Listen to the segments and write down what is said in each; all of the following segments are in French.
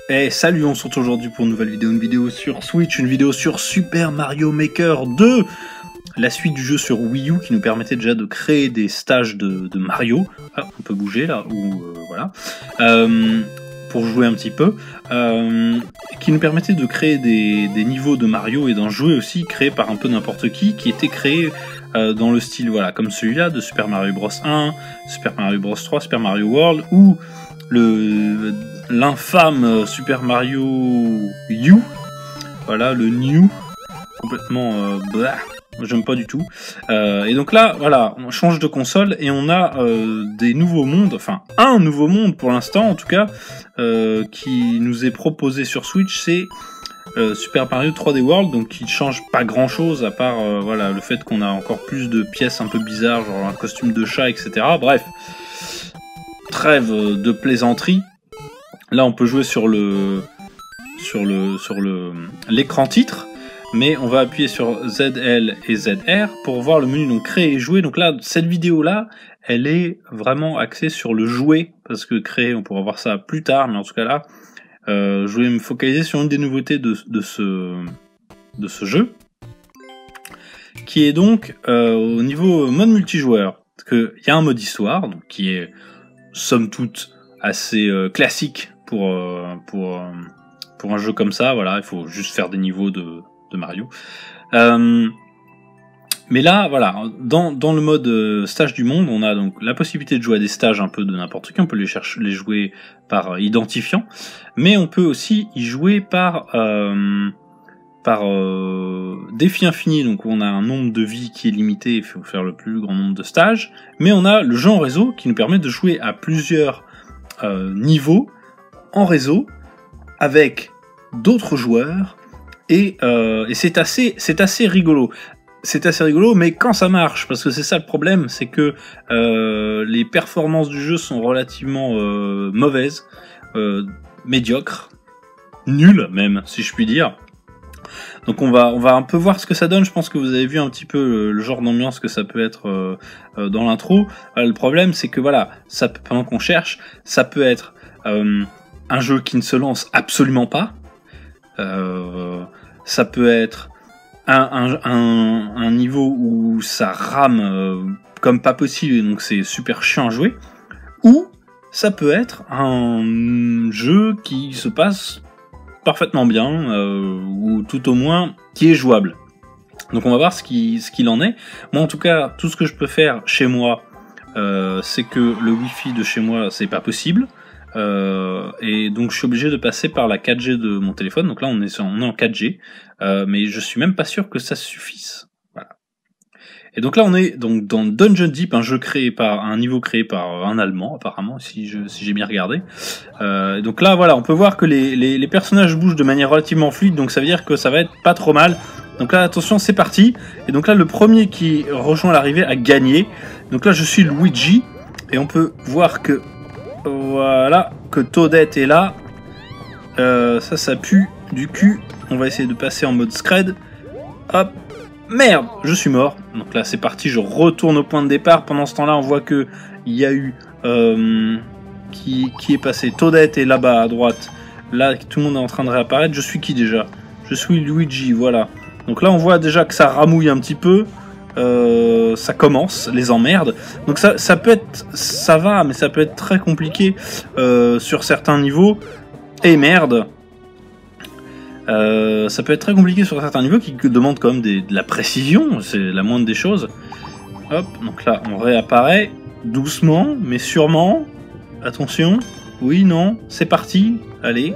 Et salut, on se retrouve aujourd'hui pour une nouvelle vidéo, sur Switch, une vidéo sur Super Mario Maker 2, la suite du jeu sur Wii U qui nous permettait déjà de créer des stages de Mario. Ah, on peut bouger là, ou voilà, pour jouer un petit peu, qui nous permettait de créer des niveaux de Mario et d'en jouer aussi, créés par un peu n'importe qui était créé dans le style, voilà, comme celui-là de Super Mario Bros 1, Super Mario Bros 3, Super Mario World, ou l'infâme Super Mario U, voilà, le New, complètement j'aime pas du tout. Et donc là, voilà, on change de console et on a des nouveaux mondes, enfin un nouveau monde pour l'instant en tout cas, qui nous est proposé sur Switch, c'est Super Mario 3D World, donc qui change pas grand chose à part voilà, le fait qu'on a encore plus de pièces un peu bizarres, genre un costume de chat, etc. Bref, trêve de plaisanterie. Là, on peut jouer sur l'écran titre, mais on va appuyer sur ZL et ZR pour voir le menu donc créer et jouer. Donc là, cette vidéo là, elle est vraiment axée sur le jouer, parce que créer, on pourra voir ça plus tard, mais en tout cas là, je voulais me focaliser sur une des nouveautés de ce jeu, qui est donc au niveau mode multijoueur. Parce que il y a un mode histoire, donc qui est somme toute assez classique pour un jeu comme ça. Voilà, il faut juste faire des niveaux de Mario. Mais là, voilà, dans le mode stage du monde, on a donc la possibilité de jouer à des stages un peu de n'importe qui. On peut les jouer par identifiant, mais on peut aussi y jouer par défi infini. Donc on a un nombre de vies qui est limité, il faut faire le plus grand nombre de stages. Mais on a le jeu en réseau qui nous permet de jouer à plusieurs niveaux en réseau avec d'autres joueurs, et c'est assez rigolo. C'est assez rigolo, mais quand ça marche, parce que c'est ça le problème, c'est que les performances du jeu sont relativement mauvaises, médiocres, nulles même, si je puis dire. Donc on va un peu voir ce que ça donne. Je pense que vous avez vu un petit peu le genre d'ambiance que ça peut être dans l'intro. Le problème, c'est que voilà, ça, pendant qu'on cherche, ça peut être un jeu qui ne se lance absolument pas. Ça peut être un niveau où ça rame comme pas possible, et donc c'est super chiant à jouer. Ou ça peut être un jeu qui se passe parfaitement bien, ou tout au moins qui est jouable. Donc on va voir ce qu'il en est. Moi en tout cas, tout ce que je peux faire chez moi, c'est que le wifi de chez moi c'est pas possible, et donc je suis obligé de passer par la 4G de mon téléphone. Donc là on est en 4G, mais je suis même pas sûr que ça suffise. Voilà. Et donc là on est donc dans Dungeon Deep, un niveau créé par un Allemand apparemment, si j'ai bien regardé. Donc là voilà, on peut voir que les personnages bougent de manière relativement fluide, donc ça veut dire que ça va être pas trop mal. Donc là attention, c'est parti. Et donc là le premier qui rejoint l'arrivée a gagné. Donc là je suis Luigi, et on peut voir que voilà, que Toadette est là. Ça pue du cul. On va essayer de passer en mode scred. Hop. Merde, je suis mort. Donc là c'est parti, je retourne au point de départ. Pendant ce temps-là, on voit que il y a eu qui est passé. Toadette est là-bas à droite. Là, tout le monde est en train de réapparaître. Je suis qui déjà? Je suis Luigi, voilà. Donc là, on voit déjà que ça ramouille un petit peu. Ça commence, les emmerdes. Donc ça peut être, ça va, mais ça peut être très compliqué sur certains niveaux. Et merde. Ça peut être très compliqué sur certains niveaux qui demandent quand même de la précision, c'est la moindre des choses. Hop, donc là on réapparaît doucement mais sûrement. Attention, oui, non, c'est parti, allez.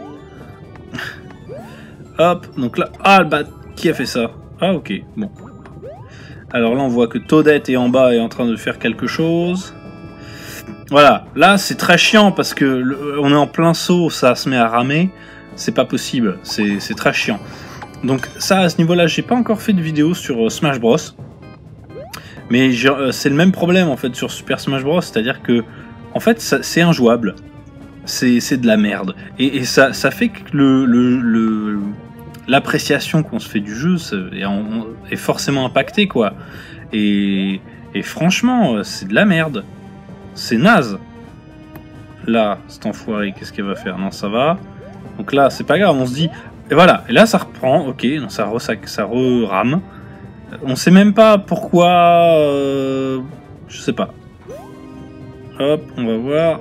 Hop, donc là, ah bah, qui a fait ça? Ah ok, bon. Alors là on voit que Toadette est en bas et est en train de faire quelque chose. Voilà, là c'est très chiant parce que on est en plein saut, ça se met à ramer. C'est pas possible, c'est très chiant. Donc ça, à ce niveau-là, j'ai pas encore fait de vidéo sur Smash Bros. Mais c'est le même problème en fait sur Super Smash Bros. C'est-à-dire que, en fait, c'est injouable. C'est de la merde. Et ça fait que l'appréciation qu'on se fait du jeu est forcément impactée, quoi. Et franchement, c'est de la merde. C'est naze. Là, cet enfoiré, qu'est-ce qu'elle va faire? Non, ça va. Donc là, c'est pas grave, on se dit... Et voilà, et là ça reprend, ok, donc ça re-rame. On sait même pas pourquoi... je sais pas. Hop, on va voir.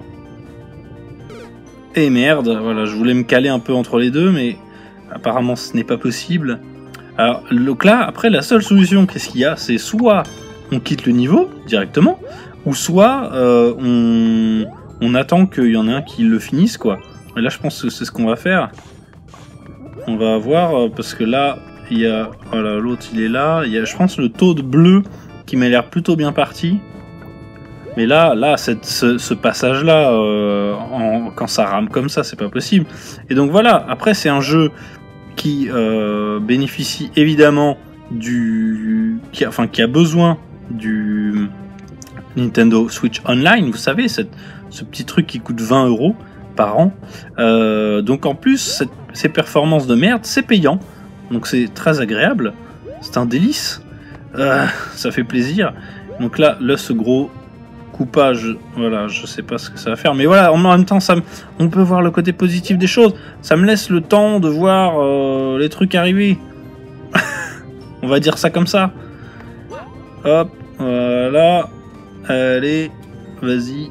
Et merde, voilà, je voulais me caler un peu entre les deux, mais apparemment ce n'est pas possible. Alors, donc là, après, la seule solution, qu'est-ce qu'il y a? C'est soit on quitte le niveau directement, ou soit on attend qu'il y en ait un qui le finisse, quoi. Et là, je pense que c'est ce qu'on va faire. On va voir, parce que là, il y a... Voilà, l'autre, il est là. Il y a, je pense, le taux de bleu qui m'a l'air plutôt bien parti. Mais là ce passage-là, quand ça rame comme ça, c'est pas possible. Et donc voilà, après, c'est un jeu qui bénéficie évidemment qui a besoin du Nintendo Switch Online, vous savez, ce petit truc qui coûte 20 € par an. Donc en plus, ces performances de merde, c'est payant. Donc c'est très agréable. C'est un délice. Ça fait plaisir. Donc là, ce gros coupage, voilà, je sais pas ce que ça va faire. Mais voilà, en même temps, on peut voir le côté positif des choses. Ça me laisse le temps de voir les trucs arriver. On va dire ça comme ça. Hop, voilà. Allez, vas-y.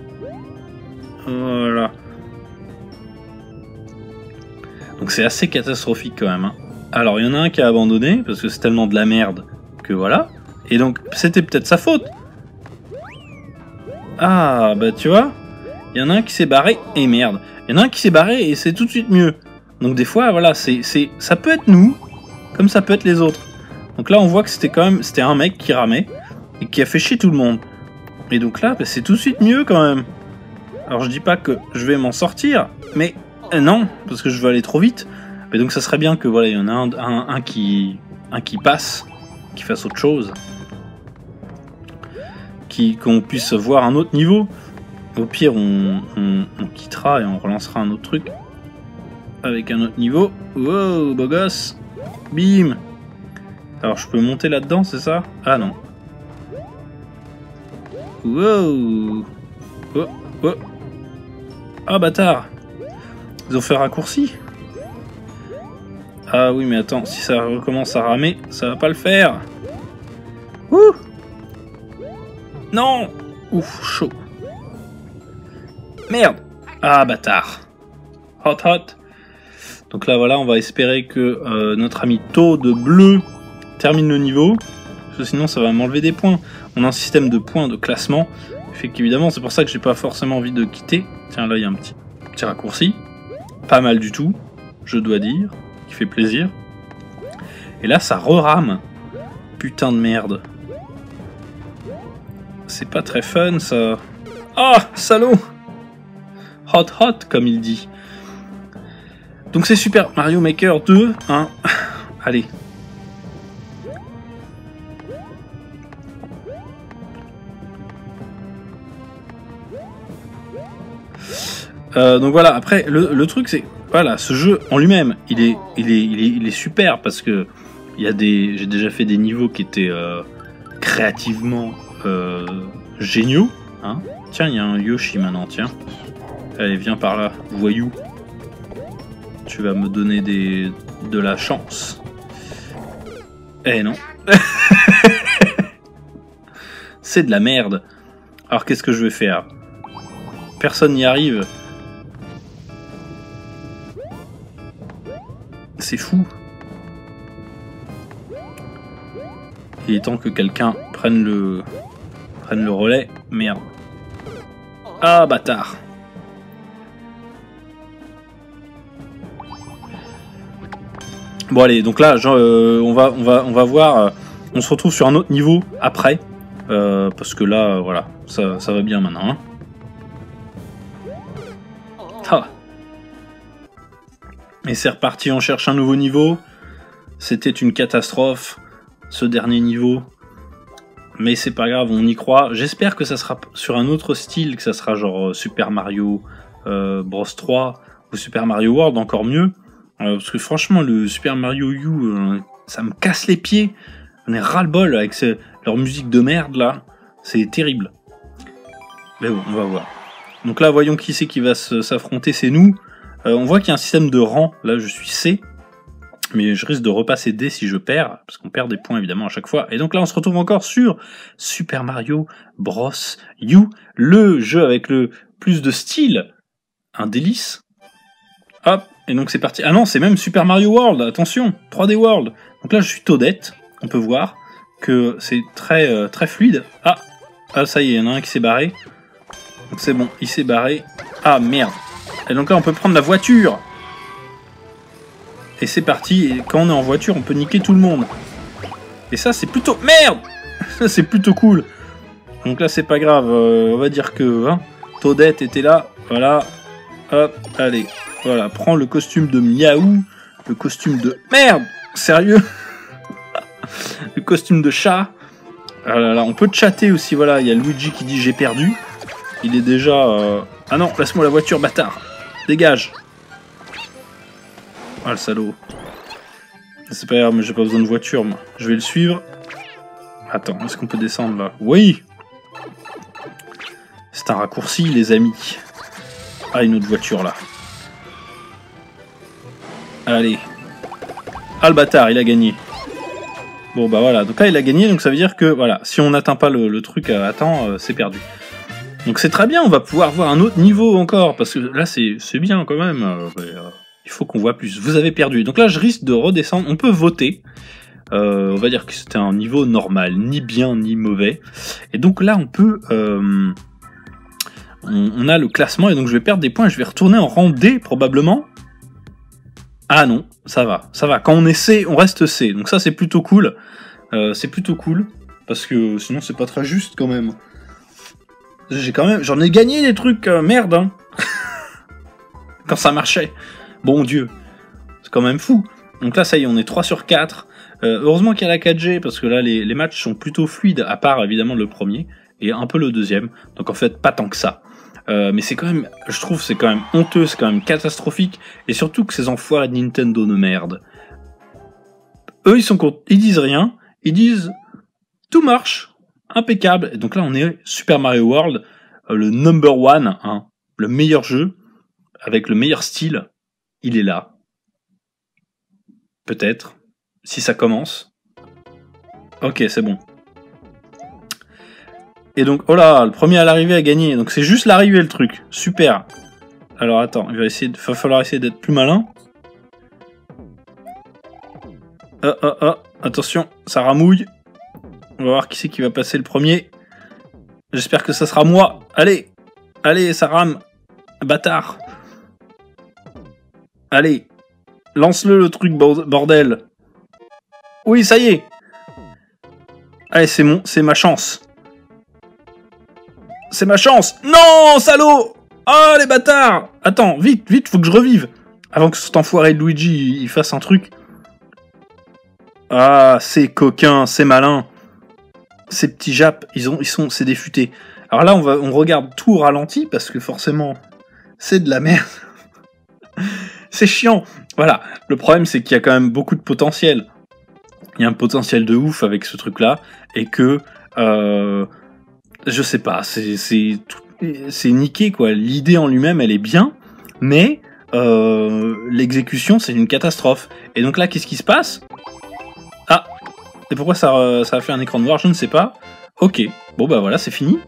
Voilà. Donc c'est assez catastrophique quand même. Hein. Alors il y en a un qui a abandonné parce que c'est tellement de la merde que voilà. Et donc c'était peut-être sa faute. Ah bah tu vois, il y en a un qui s'est barré et merde. Il y en a un qui s'est barré et c'est tout de suite mieux. Donc des fois voilà, ça peut être nous comme ça peut être les autres. Donc là on voit que c'était un mec qui ramait et qui a fait chier tout le monde. Et donc là bah, c'est tout de suite mieux quand même. Alors je dis pas que je vais m'en sortir, mais non, parce que je veux aller trop vite. Mais donc ça serait bien que voilà, il y en a un qui passe, qui fasse autre chose, qu'on puisse voir un autre niveau. Au pire, on quittera et on relancera un autre truc avec un autre niveau. Wow, beau gosse. Bim. Alors je peux monter là-dedans, c'est ça? Ah non. Wow. Oh, oh. Ah bâtard. Ils ont fait raccourci. Ah oui mais attends, si ça recommence à ramer, ça va pas le faire. Ouh. Non. Ouf, chaud. Merde. Ah bâtard. Hot hot. Donc là voilà, on va espérer que notre ami Taux de bleu termine le niveau. Parce que sinon ça va m'enlever des points. On a un système de points de classement. Fait qu'évidemment c'est pour ça que j'ai pas forcément envie de quitter. Tiens là il y a un petit raccourci. Pas mal du tout, je dois dire. Qui fait plaisir. Et là ça re-rame. Putain de merde. C'est pas très fun ça. Ah, salaud. Hot hot comme il dit. Donc c'est Super Mario Maker 2, hein. Allez. Donc voilà, après le truc c'est voilà, ce jeu en lui-même, il est super parce que j'ai déjà fait des niveaux qui étaient créativement géniaux, hein. Tiens, il y a un Yoshi maintenant, tiens. Allez, viens par là, voyou. Tu vas me donner de la chance. Eh non. C'est de la merde. Alors qu'est-ce que je vais faire? Personne n'y arrive. C'est fou. Il est temps que quelqu'un prenne le relais. Merde. Ah bâtard. Bon allez, donc là on va voir. On se retrouve sur un autre niveau après. Parce que là voilà, ça va bien maintenant. Hein. Ah. Et c'est reparti, on cherche un nouveau niveau. C'était une catastrophe, ce dernier niveau. Mais c'est pas grave, on y croit. J'espère que ça sera sur un autre style, que ça sera genre Super Mario Bros 3 ou Super Mario World, encore mieux. Parce que franchement, le Super Mario U, ça me casse les pieds. On est ras-le-bol avec leur musique de merde là. C'est terrible. Mais bon, on va voir. Donc là, voyons qui c'est qui va s'affronter, c'est nous. On voit qu'il y a un système de rang. Là, je suis C. Mais je risque de repasser D si je perds, parce qu'on perd des points évidemment à chaque fois. Et donc là, on se retrouve encore sur Super Mario Bros. U, le jeu avec le plus de style. Un délice. Hop, et donc c'est parti. Ah non, c'est même Super Mario World, attention, 3D World. Donc là, je suis Toadette, on peut voir que c'est très, très fluide. Ah, ça y est, il y en a un qui s'est barré. Donc c'est bon, il s'est barré. Ah, merde. Et donc là, on peut prendre la voiture. Et c'est parti, et quand on est en voiture, on peut niquer tout le monde. Et ça, c'est plutôt... Merde. Ça, c'est plutôt cool. Donc là, c'est pas grave, on va dire que Toadette était là, voilà. Hop, allez, voilà, prends le costume de Miaou, le costume de... Merde. Sérieux. Le costume de chat. Ah là là, on peut chatter aussi, voilà, il y a Luigi qui dit j'ai perdu. Il est déjà... Ah non, laisse-moi la voiture, bâtard. Dégage. Ah le salaud. C'est pas grave, mais j'ai pas besoin de voiture moi. Je vais le suivre. Attends, est-ce qu'on peut descendre là? Oui. C'est un raccourci les amis. Ah une autre voiture là. Allez. Ah le bâtard, il a gagné. Bon bah voilà, donc là il a gagné, donc ça veut dire que voilà, si on n'atteint pas le truc à temps, c'est perdu. Donc c'est très bien, on va pouvoir voir un autre niveau encore, parce que là c'est bien quand même. Il faut qu'on voit plus. Vous avez perdu. Donc là, je risque de redescendre. On peut voter. On va dire que c'était un niveau normal, ni bien ni mauvais. Et donc là, on peut... on a le classement, et donc je vais perdre des points. Je vais retourner en rang D, probablement. Ah non, ça va. Ça va. Quand on est C, on reste C. Donc ça, c'est plutôt cool. C'est plutôt cool. Parce que sinon, c'est pas très juste, quand même. J'en ai gagné des trucs, merde, hein. Quand ça marchait. Bon Dieu, c'est quand même fou. Donc là, ça y est, on est 3 sur 4. Heureusement qu'il y a la 4G, parce que là, les matchs sont plutôt fluides, à part évidemment le premier, et un peu le deuxième. Donc en fait, pas tant que ça. Mais c'est quand même, je trouve, c'est quand même honteux, c'est quand même catastrophique, et surtout que ces enfoirés de Nintendo ne merdent. Eux, ils disent rien, ils disent tout marche, impeccable. Et donc là, on est Super Mario World, le number one, hein, le meilleur jeu, avec le meilleur style. Il est là. Peut-être. Si ça commence. Ok, c'est bon. Et donc, oh là, le premier à l'arrivée a gagné. Donc c'est juste l'arrivée le truc. Super. Alors attends, il va falloir essayer d'être plus malin. Attention, ça ramouille. On va voir qui c'est qui va passer le premier. J'espère que ça sera moi. Allez. Allez, ça rame. Bâtard. Allez. Lance-le le truc, bordel. Oui, ça y est. Allez, c'est ma chance. C'est ma chance. Non, salaud. Oh, les bâtards. Attends, vite, faut que je revive. Avant que cet enfoiré de Luigi, il fasse un truc. Ah, c'est coquin, c'est malin. Ces petits japs, c'est des futés. Alors là, on regarde tout au ralenti, parce que forcément, c'est de la merde. C'est chiant. Voilà, le problème c'est qu'il y a quand même beaucoup de potentiel. Il y a un potentiel de ouf avec ce truc-là, et que, je sais pas, c'est niqué quoi. L'idée en lui-même, elle est bien, mais l'exécution, c'est une catastrophe. Et donc là, qu'est-ce qui se passe? Ah, et pourquoi ça a fait un écran noir? Je ne sais pas. Ok, bon bah voilà, c'est fini.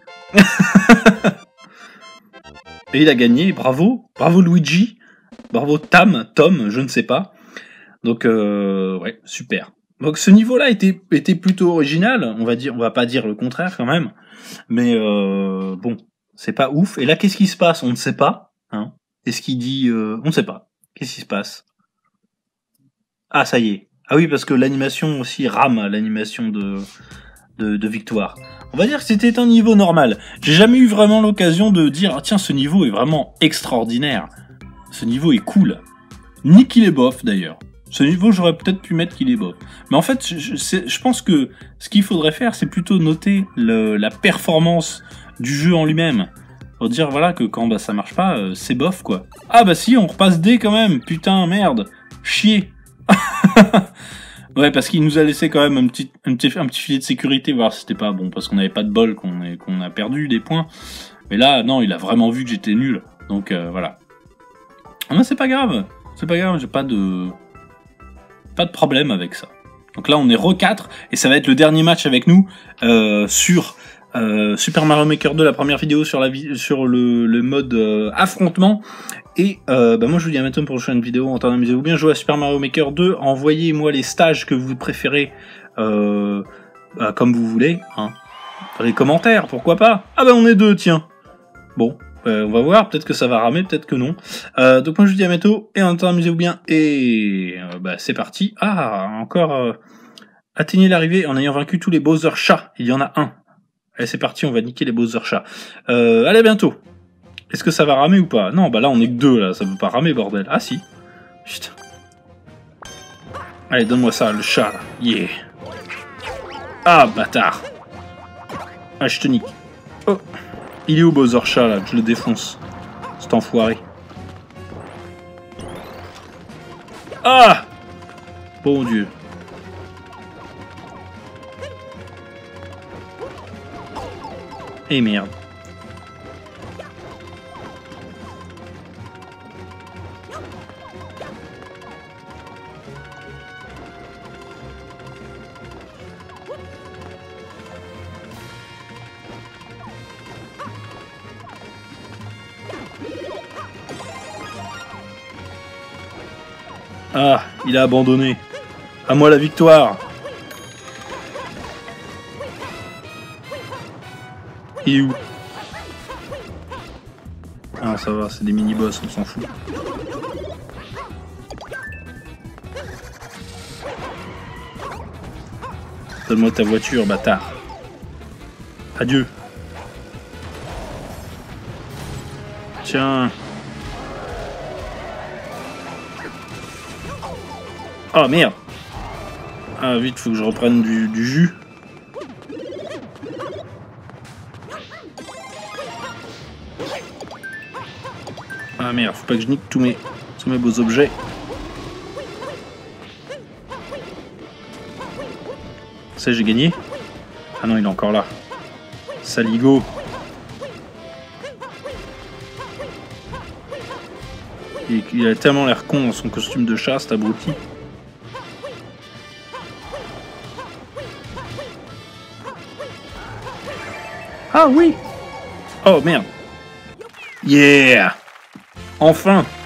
Et il a gagné, bravo Luigi. Bravo Tom, je ne sais pas. Donc ouais, super. Donc ce niveau-là était plutôt original, on va pas dire le contraire quand même. Mais bon, c'est pas ouf. Et là, qu'est-ce qui se passe? On ne sait pas. Hein. Est-ce qu'il dit on ne sait pas. Qu'est-ce qui se passe? Ah, ça y est. Ah oui, parce que l'animation aussi rame, l'animation de victoire. On va dire que c'était un niveau normal. J'ai jamais eu vraiment l'occasion de dire ah, tiens, ce niveau est vraiment extraordinaire. Ce niveau est cool. Ni qu'il est bof d'ailleurs. Ce niveau, j'aurais peut-être pu mettre qu'il est bof. Mais en fait, je pense que ce qu'il faudrait faire, c'est plutôt noter la performance du jeu en lui-même. Pour dire voilà que quand ça marche pas, c'est bof quoi. Ah bah si, on repasse D quand même. Putain, merde. Chier. Ouais, parce qu'il nous a laissé quand même un petit filet de sécurité, voir si c'était pas bon, parce qu'on n'avait pas de bol, qu'on a perdu des points. Mais là, non, il a vraiment vu que j'étais nul. Donc voilà. Non, c'est pas grave. C'est pas grave, j'ai pas de problème avec ça. Donc là, on est re 4 et ça va être le dernier match avec nous sur Super Mario Maker 2, la première vidéo sur le mode affrontement. Et moi, je vous dis à bientôt pour une prochaine vidéo. En attendant, amusez-vous bien, jouez à Super Mario Maker 2. Envoyez-moi les stages que vous préférez comme vous voulez. Hein. Dans les commentaires, pourquoi pas. Ah on est 2, tiens. Bon. On va voir, peut-être que ça va ramer, peut-être que non. Donc moi je vous dis à bientôt, et en attendant amusez-vous bien, et c'est parti. Ah, encore atteignez l'arrivée en ayant vaincu tous les Bowser chats, il y en a un. Allez c'est parti, on va niquer les Bowser chats. Allez à bientôt. Est-ce que ça va ramer ou pas? Non, là on est que 2 là, ça peut pas ramer bordel. Ah si. Putain. Allez donne-moi ça, le chat là, yeah. Ah bâtard. Ah je te nique. Oh. Il est où Bowser chat là, je le défonce. Cet enfoiré. Ah! Bon Dieu. Et merde. Ah, il a abandonné. À moi la victoire. Il est où? Ah ça va, c'est des mini-boss, on s'en fout. Donne-moi ta voiture, bâtard. Adieu. Tiens. Oh merde. Ah vite, faut que je reprenne du jus. Ah merde, faut pas que je nique tous mes beaux objets. Ça j'ai gagné. Ah non, il est encore là. Saligo. Il a tellement l'air con dans son costume de chat, cet abruti. Ah oui! Oh merde! Yeah! Enfin!